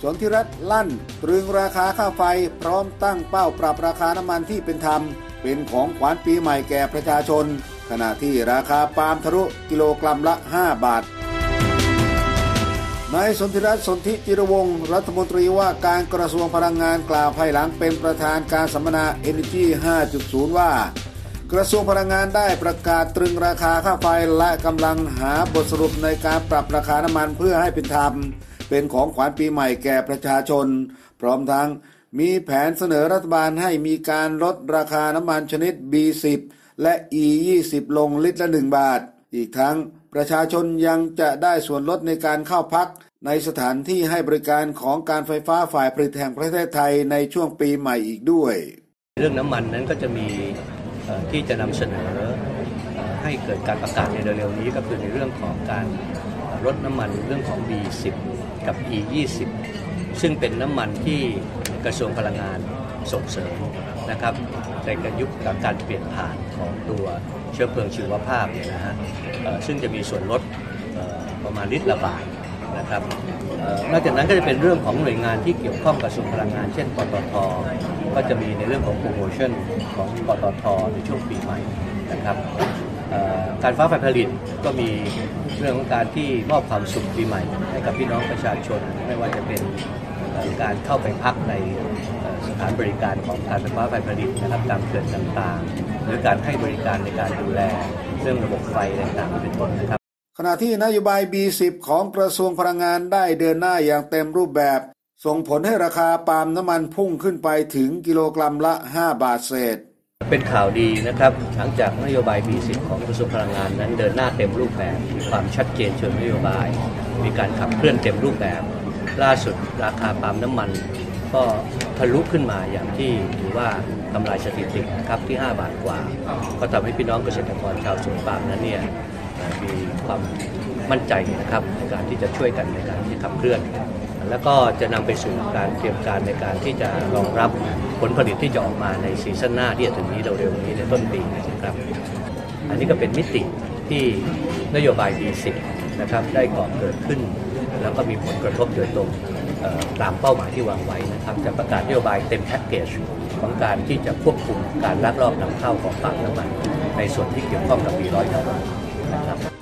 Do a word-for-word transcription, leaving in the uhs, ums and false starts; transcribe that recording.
นธิรัตน์ลั่นตรึงราคาค่าไฟพร้อมตั้งเป้าปรับราคาน้ำมันที่เป็นธรรมเป็นของขวัญปีใหม่แก่ประชาชนขณะที่ราคาปาล์มทะลุกิโลกรัมละห้าบาทนายสนธิรัตน์สนธิจิรวงศ์รัฐมนตรีว่าการกระทรวงพลังงานกล่าวภายหลังเป็นประธานการสัมมนา Energy ห้าจุดศูนย์ ว่ากระทรวงพลังงานได้ประกาศตรึงราคาค่าไฟและกำลังหาบทสรุปในการปรับราคาน้ำมันเพื่อให้เป็นธรรมเป็นของขวัญปีใหม่แก่ประชาชนพร้อมทั้งมีแผนเสนอรัฐบาลให้มีการลดราคาน้ำมันชนิด บี สิบ และ อี ยี่สิบ ลงลิตรละหนึ่งบาทอีกทั้งประชาชนยังจะได้ส่วนลดในการเข้าพักในสถานที่ให้บริการของการไฟฟ้าฝ่ายผลิตแห่งประเทศไทยในช่วงปีใหม่อีกด้วยเรื่องน้ำมันนั้นก็จะมีที่จะนำเสนอให้เกิดการประกาศในเร็วๆนี้ก็คือในเรื่องของการลดน้ำมันเรื่องของ บี สิบ กับ อี ยี่สิบ ซึ่งเป็นน้ำมันที่กระทรวงพลังงานส่งเสริมนะครับในการยุคการเปลี่ยนผ่านของตัวเชื้อเพลิงชีวภาพเนี่ยนะฮะซึ่งจะมีส่วนลดประมาณลิตรละบาทนะครับนอกจากนั้นก็จะเป็นเรื่องของหน่วยงานที่เกี่ยวข้องกับกระทรวงพลังงานเช่นปตท.ก็จะมีในเรื่องของโปรโมชั่นของปตท.ในช่วงปีใหม่นะครับการฟ้าไฟผลิตก็มีเรื่องของการที่มอบความสุขปีใหม่ให้กับพี่น้องประชาชนไม่ว่าจะเป็นการเข้าไปพักในสถานบริการของการไฟฟ้าไฟผลิตนะครับตามเขื่อนต่างๆหรือการให้บริการในการดูแลเรื่องระบบไฟต่างๆเป็นต้นนะครับขณะที่นโยบาย บี สิบ ของกระทรวงพลังงานได้เดินหน้าอย่างเต็มรูปแบบส่งผลให้ราคาปาล์มน้ำมันพุ่งขึ้นไปถึงกิโลกรัมละห้าบาทเศษเป็นข่าวดีนะครับหลังจากนโยบาย บี สิบ ของกระทรวงพลังงานนั้นเดินหน้าเต็มรูปแบบมีความชัดเจนเชิงนโยบายมีการขับเคลื่อนเต็มรูปแบบล่าสุดราคาปาล์มน้ำมันก็ทะลุขึ้นมาอย่างที่ถือว่าทำลายสถิตินะครับที่ห้าบาทกว่าก็ทำให้พี่น้องเกษตรกรชาวสวนปาล์มนั้นเนี่ยมีความมั่นใจนะครับในการที่จะช่วยกันในการที่ขับเคลื่อนแล้วก็จะนำไปสู่การเตรียมการในการที่จะรองรับผลผลิตที่จะออกมาในซีซั่นหน้าที่จะถึงนี้เร็วๆนี้ในต้นปีนะครับอันนี้ก็เป็นมิติที่นโยบาย บี สิบ นะครับได้ก่อเกิดขึ้นแล้วก็มีผลกระทบโดยตรงตามเป้าหมายที่วางไว้นะครับจะประกาศนโยบายเต็มแพ็กเกจของการที่จะควบคุมการลักลอบนำเข้าของปาล์มน้ำมันในส่วนที่เกี่ยวข้องกับ บี หนึ่งร้อย นะครับ